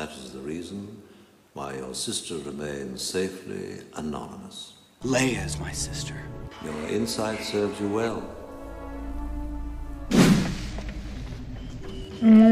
That is the reason why your sister remains safely anonymous. Leia is my sister. Your insight serves you well.